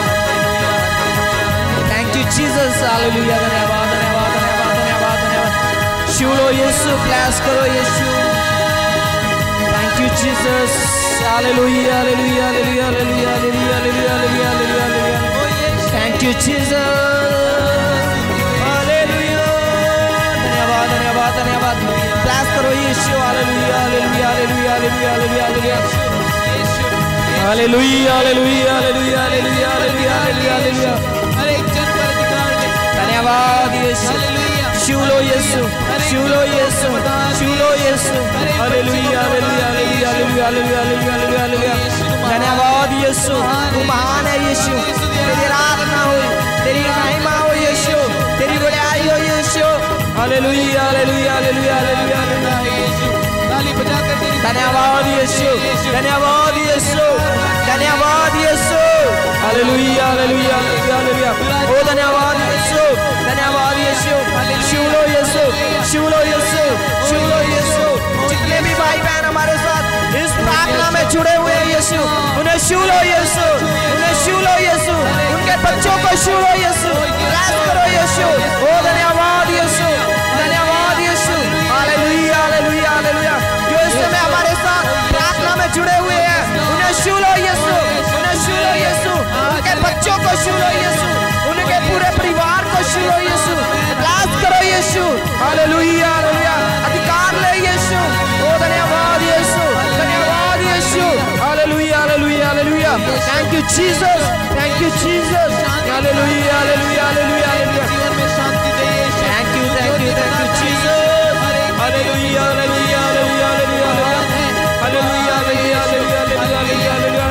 थैंक यू जीसस हालेलुया धन्यवाद धन्यवाद धन्यवाद धन्यवाद धन्यवाद शुरो यीशु ब्लेस करो यीशु थैंक यू जीसस हालेलुया हालेलुया हालेलुया हालेलुया हालेलुया हालेलुया हालेलुया थैंक यू जीसस हालेलुया धन्यवाद धन्यवाद धन्यवाद ब्लेस करो यीशु हालेलुया हालेलुया हालेलुया हालेलुया हालेलुया हालेलुया हालेलुया हालेलुया हालेलुया हालेलुया हालेलुया हर एक जन पर अधिकार दे धन्यवाद यीशु शुलो यीशु शुलो यीशु शुलो यीशु हालेलुया हालेलुया हालेलुया हालेलुया हालेलुया हालेलुया हालेलुया धन्यवाद यीशु तू महान है यीशु तेरी आराधना हो तेरी महिमा हो यीशु तेरी बड़ाई हो यीशु हालेलुया हालेलुया हालेलुया हालेलुया हालेलुया ताली बजाकर तेरी धन्यवाद यीशु धन्यवाद यीशु धन्यवाद यीशु हालेलुया हालेलुया हालेलुया ओ धन्यवाद यीशु धन्यवाद यीशु शुलो यीशु शुलो यीशु शुलो यीशु जितने भी भाई बहन हमारे साथ इस प्रार्थना में जुड़े हुए हैं यीशु उन्हें शुलो यीशु उन्हें शुलो यीशु उनके बच्चों को शुलो यीशु ब्लेस करो यीशु ओ धन्यवाद यीशु धन्यवाद यीशु हालेलुया हालेलुया हालेलुया जो इस समय हमारे साथ प्रार्थना में जुड़े हुए हैं उन्हें शुलो यीशु उन्हें शुलो यीशु उनके बच्चों को शुलो यीशु उनके पूरे परिवार को शुलो यीशु ब्लेस करो यीशु हालेलुया हालेलुया अधिकार ले यीशु ओ धन्यवाद यीशु धन्यवाद यीशु हालेलुया हालेलुया हालेलुया thank you Jesus thank you Jesus हालेलुया हालेलुया हालेलुया हालेलुया जीवन में शांति दे यीशु थैंक यू जीसस हालेलुया हालेलुया हालेलुया हालेलुया हालेलुया हालेलुया हालेलुया हालेलुया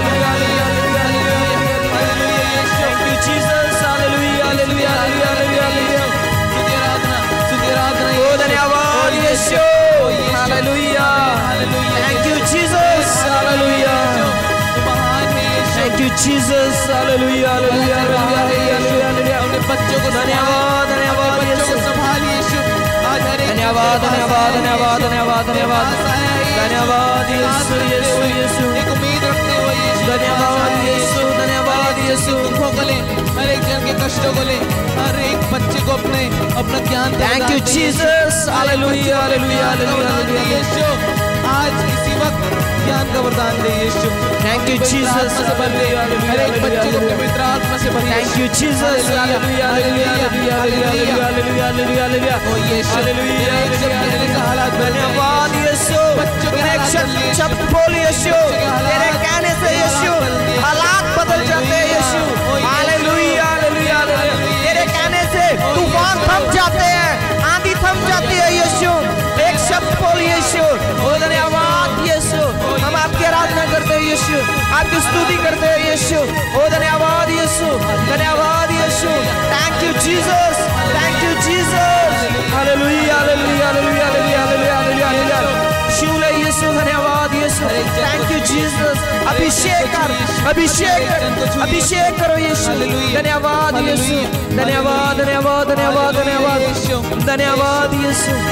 थैंक यू जीसस हालेलुया हालेलुया हालेलुया हालेलुया तुझे आराधना ओ धन्यवाद यीशु हालेलुया थैंक यू जीसस हालेलुया थैंक यू जीसस हालेलुया हालेलुया हालेलुया अपने बच्चों को धन्यवाद धन्यवाद यीशु संभाल यीशु आज हर एक धन्यवाद धन्यवाद धन्यवाद धन्यवाद धन्यवाद धन्यवाद यीशु यीशु यीशु एक उम्मीद रखते हुए यीशु धन्यवाद यीशु धन्यवाद यीशु दुखों को ले हर एक जन के कष्टों को ले हर एक बच्चे को अपना ज्ञान थैंक यू जीसस हालेलुया हालेलुया हालेलुया यीशु आज इसी वक्त ज्ञान का वरदान दे यीशु थैंक यू जीसस से भर दे हर एक बच्चे को पवित्र आत्मा से भर थैंक यू जीसस हालेलुया हालेलुया हालेलुया हालेलुया हालेलुया हालेलुया ओ यीशु हालेलुया हालेलुया हालात धन्यवाद यीशु एक शब्द बोल यीशु तेरे कहने से यीशु हालात बदल जाते हैं यीशु हालेलुया हालेलुया हालेलुया तेरे कहने से तूफान थम जाते हैं आंधी थम जाती है यीशु एक शब्द बोल यीशु ओ धन्यवाद यीशु हम आपकी आराधना करते हैं यीशु आपकी स्तुति करते हैं यीशु ओ धन्यवाद यीशु धन्यवाद यीशु thank you Jesus thank you Jesus हालेलुया हालेलुया हालेलुया हालेलुया हालेलुया हालेलुया शिव यीशु धन्यवाद यीशु थैंक यू जीसस अभिषेक कर अभिषेक करो यीशु धन्यवाद यीशु धन्यवाद धन्यवाद धन्यवाद धन्यवाद धन्यवाद यीशु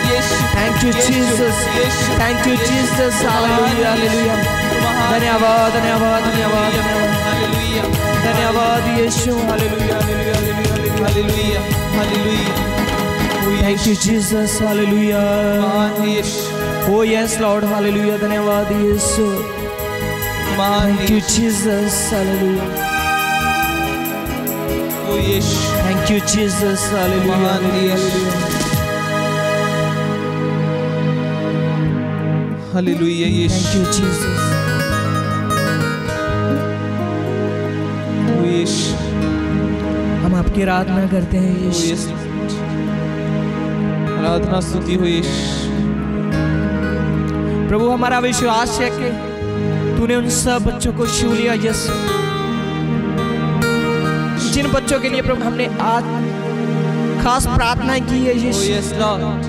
यीशु, थैंक यू जीसस, यीशु, थैंक यू जीसस, हालेलुया हालेलुया, धन्यवाद धन्यवाद धन्यवाद हालेलुया, धन्यवाद यीशु, हालेलुया हालेलुया हालेलुया, हालेलुया। थैंक यू जीसस, हालेलुया, महान है यीशु, ओ यस लॉर्ड, हालेलुया, धन्यवाद यीशु, महान थैंक यू जीसस, हालेलुया, ओ यीशु, थैंक यू जीसस, हालेलुया, महान है यीशु, हालेलुया थैंक यीशु, यू जीसस, ओ यीशु, हम आपकी आराधना करते हैं ओ यीशु, यीशु, आराधना स्तुति हो यीशु। प्रभु हमारा विश्वास है कि तूने उन सब बच्चों को छू लिया यीशु, जिन बच्चों के लिए प्रभु हमने आज खास प्रार्थना की है ओ यीशु, यस लॉर्ड,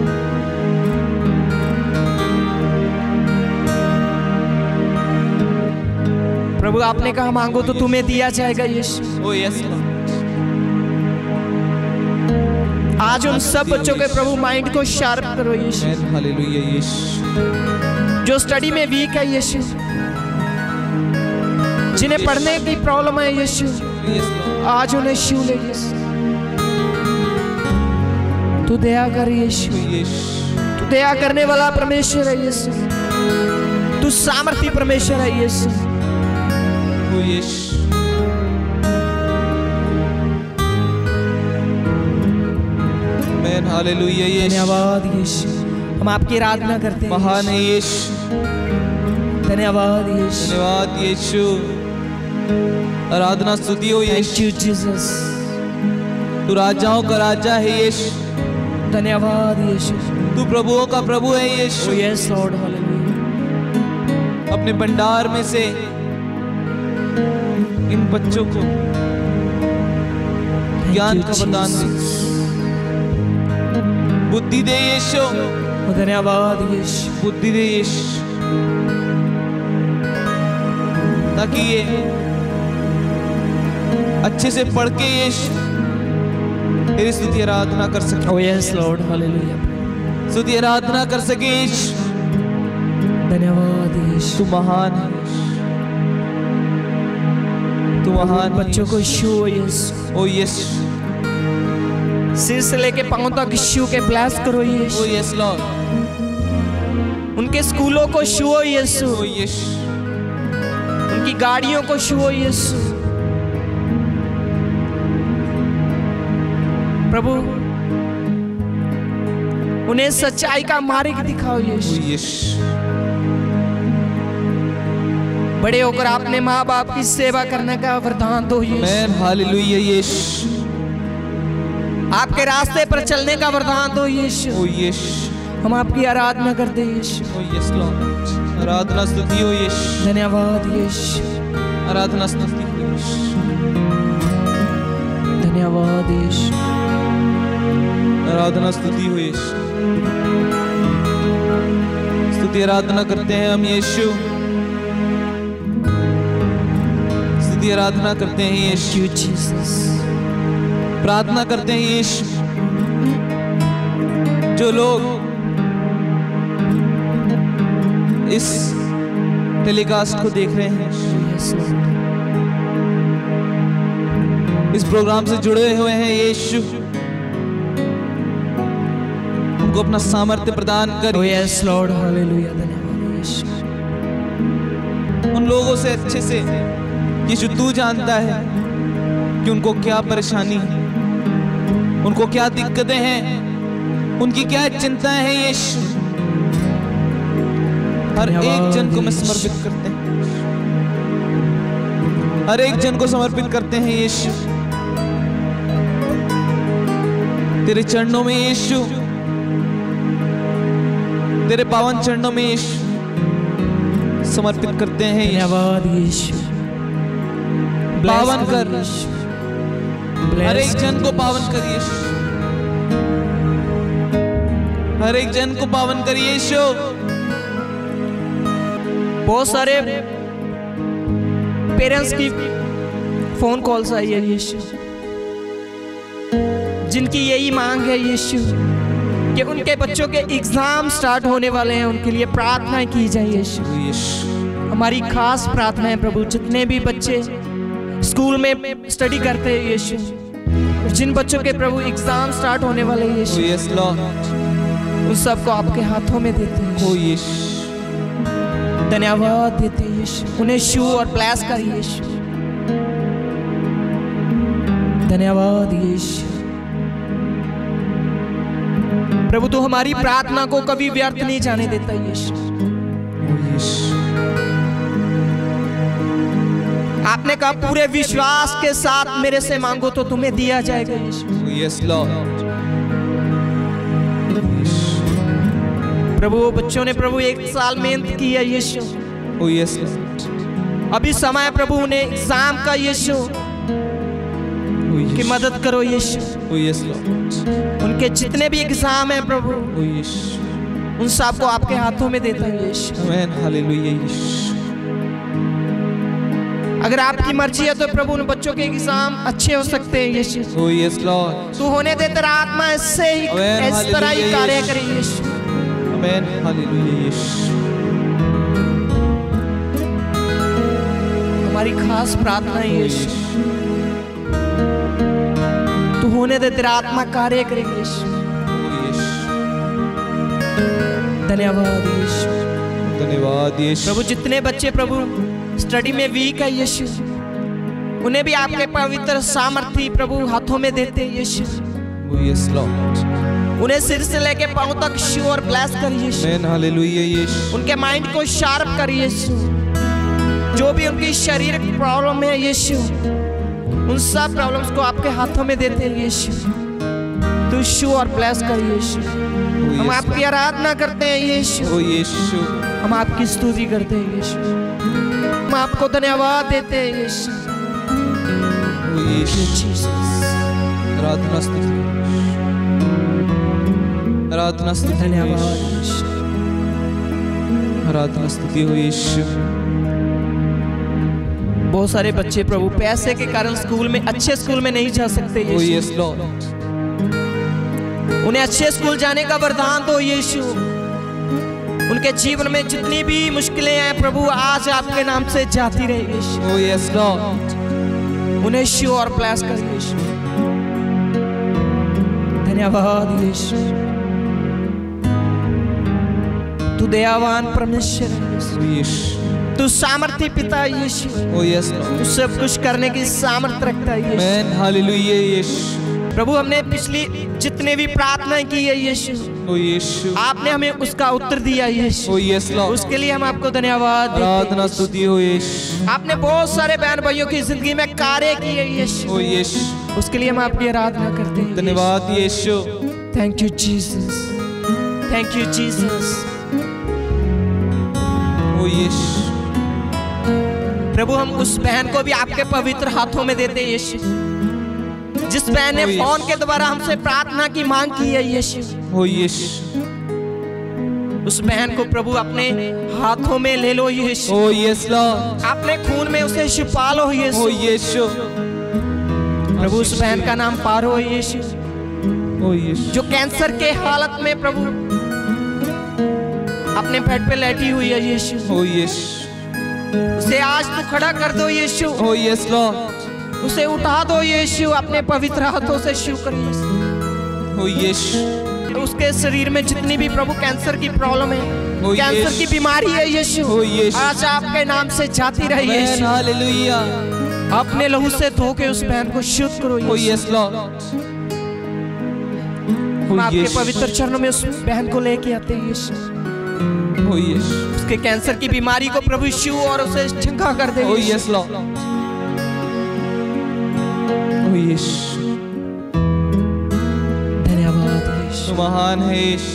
प्रभु आपने कहा मांगो तो तुम्हें दिया जाएगा यीशु। ओ यस लॉर्ड, आज उन सब बच्चों के प्रभु माइंड को शार्प करो यीशु, हालेलुया यीशु, जो स्टडी में वीक है यीशु, जिन्हें पढ़ने की प्रॉब्लम है यीशु, यस लॉर्ड, आज उन्हें छू ले यीशु, तू दया कर यीशु, ओ यीशु, तू दया करने वाला परमेश्वर है यीशु, तू सामर्थी परमेश्वर है यीशु, ओ यीशु, हालेलुया यीशु, धन्यवाद यीशु, हम आपकी आराधना करते हैं, महान है यीशु, धन्यवाद यीशु, धन्यवाद यीशु, आराधना स्तुति हो थैंक यीशु, यू जीसस, तू राजाओं का राजा है यीशु, धन्यवाद यीशु, तू प्रभुओं का प्रभु है यीशु, ओ यस लॉर्ड, हालेलुया, अपने भंडार में से इन बच्चों को ज्ञान का वरदान दे, बुद्धि दे यीशु, धन्यवाद यीशु, बुद्धि दे यीशु, ताकि ये अच्छे से पढ़ के यीशु तेरी स्तुति आराधना कर सके, ओ यस लॉर्ड, हालेलुया, स्तुति आराधना कर सके यीशु, धन्यवाद यीशु, तू महान है, तू महान है बच्चों को छू यीशु, ओ यीशु, सिर से लेके पांव तक छू के ब्लेस करो ओ यीशु, यस लॉर्ड, उनके स्कूलों को छू यीशु, ओ यीशु, उनकी गाड़ियों को छू यीशु, प्रभु उन्हें सच्चाई का मार्ग दिखाओ ओ यीशु, यीशु, बड़े होकर आपने माँ बाप की सेवा करने का वरदान दो यीशु, मैन हालेलुया यीशु, आपके रास्ते पर चलने का वरदान दो यीशु, ओ यीशु, हम आपकी आराधना करते हैं यीशु, ओ यस लॉर्ड, आराधना स्तुति हो यीशु, धन्यवाद यीशु, आराधना स्तुति हो यीशु, धन्यवाद यीशु, आराधना स्तुति हो यीशु, स्तुति आराधना करते हैं हम यीशु, स्तुति आराधना करते हैं यीशु, यू जीसस, प्रार्थना करते हैं यीशु, जो लोग इस टेलीकास्ट को देख रहे हैं, यस लॉर्ड, इस प्रोग्राम से जुड़े हुए हैं यीशु, उनको अपना सामर्थ्य प्रदान कर, ओ यस लॉर्ड, हालेलुया, धन्यवाद यीशु, उन लोगों से अच्छे से यीशु तू जानता है कि उनको क्या परेशानी है, उनको क्या दिक्कतें हैं, उनकी क्या चिंताएं हैं यीशु, हर एक जन को मैं समर्पित करते हैं, हर एक जन को समर्पित करते हैं यीशु, तेरे चरणों में यीशु, तेरे पावन चरणों में यीशु समर्पित करते हैं, धन्यवाद यीशु, पावन कर, हर एक जन को पावन कर यीशु, हर एक जन को पावन कर यीशु। बहुत सारे पेरेंट्स की फोन कॉल्स आई है यीशु, जिनकी यही मांग है यीशु कि कि उनके बच्चों के एग्जाम स्टार्ट होने वाले हैं, उनके लिए प्रार्थना की जाए यीशु। हमारी खास प्रार्थना है प्रभु, जितने भी बच्चे स्कूल में स्टडी करते हैं यीशु, जिन बच्चों के प्रभु एग्जाम स्टार्ट होने वाले हैं यीशु, उन सबको आपके हाथों में देते हैं यीशु। धन्यवाद देते हैं यीशु, उन्हें शू और ब्लेस कर यीशु। धन्यवाद यीशु। प्रभु तो हमारी प्रार्थना को कभी व्यर्थ नहीं जाने देता यीशु। आपने कहा पूरे विश्वास के साथ मेरे से मांगो तो तुम्हें दिया जाएगा यीशु। Yes Lord. प्रभु वो बच्चों ने प्रभु 1 साल मेहनत की है यीशु। Yes Lord. अभी समय प्रभु उन्हें एग्जाम का यीशु की मदद करो यीशु। Yes lord. उनके जितने भी एग्जाम हैं प्रभु, यीशु, उन सबको आपके हाथों में देता है यीशु। आमीन, हालेलुया यीशु। अगर आपकी मर्जी है तो प्रभु उन बच्चों के एग्जाम अच्छे हो सकते हैं यीशु। Yes Lord. तू होने दे, तेरा आत्मा इससे ही इस तरह ही कार्य करे यीशु। आमीन, हालेलुया यीशु। हमारी खास प्रार्थना है यीशु, तू होने दे, तेरा आत्मा कार्य करे यीशु। धन्यवाद यीशु। धन्यवाद यीशु। प्रभु जितने बच्चे प्रभु स्टडी में वीक है यीशु, उन्हें भी आपके पवित्र सामर्थ्य प्रभु हाथों में देते हैं यीशु। Yes Lord. उन्हें सिर से लेके पांव तक शू और ब्लेस कर यीशु। आमीन, हालेलुया यीशु। उनके माइंड को शार्प कर यीशु। जो भी उनकी शारीरिक प्रॉब्लम है यीशु, उन सब प्रॉब्लम्स को आपके हाथों में देते हैं यीशु। तू शू और ब्लेस कर यीशु। हम आपकी आराधना करते हैं यीशु। यीशु, हम आपकी स्तुति करते हैं यीशु। हम आपको धन्यवाद देते हैं यीशु। आराधना स्तुति, आराधना स्तुति, धन्यवाद यीशु। आराधना स्तुति हो यीशु। बहुत सारे बच्चे प्रभु पैसे के कारण स्कूल में, अच्छे स्कूल में नहीं जा सकते यीशु। Yes Lord. उन्हें अच्छे स्कूल जाने का वरदान दो यीशु। उनके जीवन में जितनी भी मुश्किलें हैं प्रभु, आज आपके नाम से जाती रहे यीशु। Yes Lord. उन्हें शू और ब्लेस कर यीशु। धन्यवाद यीशु। तू दयावान परमेश्वर है यीशु। तू सामर्थ्य पिता है यीशु। Yes Lord. तू सब कुछ करने की सामर्थ्य रखता है यीशु। आमीन, हालेलुया यीशु। प्रभु हमने पिछली जितने भी प्रार्थनाएं की है यीशु, यीशु, आपने हमें उसका उत्तर दिया यीशु। Yes Lord. उसके लिए हम आपको धन्यवाद देते हैं। आराधना स्तुति हो यीशु। आपने बहुत सारे बहन भाइयों की जिंदगी में कार्य किए यीशु। यीशु, उसके लिए हम आपकी आराधना करते हैं। धन्यवाद यीशु। Thank you Jesus. Thank you Jesus. यीशु, प्रभु हम उस बहन को भी आपके पवित्र हाथों में देते हैं यीशु, जिस बहन ने फोन के द्वारा हमसे प्रार्थना की मांग की है यीशु। यीशु, उस बहन को प्रभु अपने हाथों में ले लो यीशु। Yes Lord. अपने खून में उसे छुपा लो यीशु। यीशु, प्रभु उस बहन का नाम पारो यीशु, यीशु, जो कैंसर के हालत में प्रभु अपने बेड पे लेटी हुई है यीशु। यीशु, उसे आज तू खड़ा कर दो यीशु। Yes Lord. उसे उठा दो यीशु, अपने पवित्र हाथों से छू कर यीशु। उसके शरीर में जितनी भी प्रभु कैंसर की प्रॉब्लम है, कैंसर की बीमारी है यीशु, आज आपके नाम से जाती रहे यीशु। हालेलुया। अपने लहू से धो के उस बहन को शुद्ध करो यीशु। Yes Lord. हम आपके पवित्र चरणों में उस बहन को लेके आते हैं यीशु। उसके कैंसर की बीमारी को प्रभु यीशु और उसे चंगा कर दे। Yes Lord. यीशु, धन्यवाद यीशु। महान है यीशु।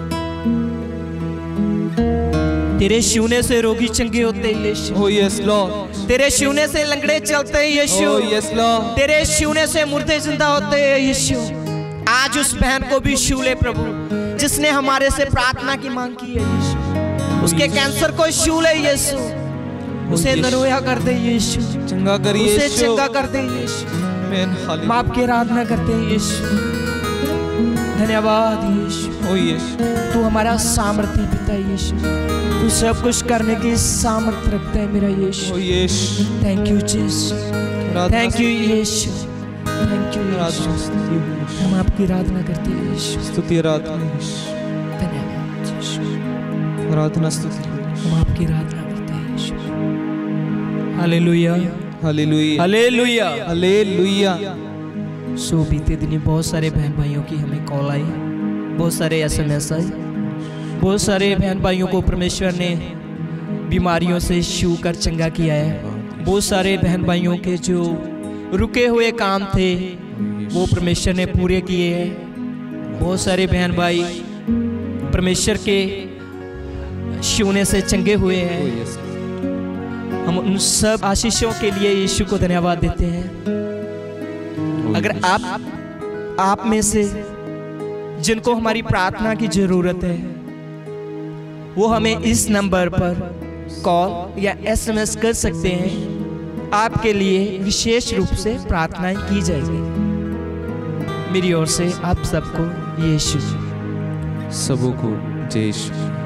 तेरे छूने से रोगी चंगे होते हैं यीशु। Yes Lord. तेरे छूने से लंगड़े चलते हैं यीशु। Yes Lord. तेरे छूने से मुर्दे जिंदा होते हैं यीशु। आज उस बहन को भी छू ले प्रभु, जिसने हमारे से प्रार्थना की मांग की है यीशु। उसके कैंसर को छू ले यीशु। उसे नरोया कर दे यीशु। चंगा कर यीशु। उसे चंगा कर दे यीशु। आमीन, हालेलुया। हम आपकी आराधना करते हैं यीशु। धन्यवाद यीशु। ओ यीशु, तू हमारा सामर्थ्य पिता है यीशु। तू सब कुछ करने की सामर्थ्य रखता है मेरा यीशु। ओ यीशु, थैंक यू यीशु, थैंक यू यीशु, थैंक यू यीशु। हम आपकी आराधना करते हैं यीशु। स्तुति आराधना यीशु, धन्यवाद यीशु। आराधना स्तुति, हम आपकी आराधना करते हैं यीशु। हालेलुया, हालेलुया, हालेलुया, हालेलुया। सो बीते दिन बहुत सारे बहन भाइयों की हमें कॉल आई, बहुत सारे SMS आए, बहुत सारे बहन भाइयों को परमेश्वर ने बीमारियों से छू कर चंगा किया है। बहुत सारे बहन भाइयों के जो रुके हुए काम थे वो परमेश्वर ने पूरे किए हैं। बहुत सारे बहन भाई परमेश्वर के छूने से चंगे हुए हैं। हम उन सब आशीषों के लिए यीशु को धन्यवाद देते हैं। अगर आप में से जिनको हमारी प्रार्थना की जरूरत है वो हमें इस नंबर पर कॉल या SMS कर सकते हैं। आपके लिए विशेष रूप से प्रार्थनाएं की जाएगी। मेरी ओर से आप सबको यीशु, सबों को जय यीशु।